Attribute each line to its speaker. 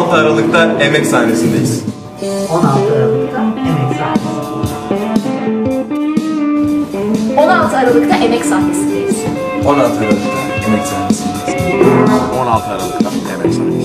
Speaker 1: 16 Aralık'ta emek sahnesindeyiz.
Speaker 2: 16 Aralık'ta emek sahnesi.
Speaker 3: 16 Aralık'ta emek sahnesindeyiz.
Speaker 1: 16 Aralık'ta emek sahnesindeyiz.
Speaker 4: 16 Aralık'ta emek sahnesi.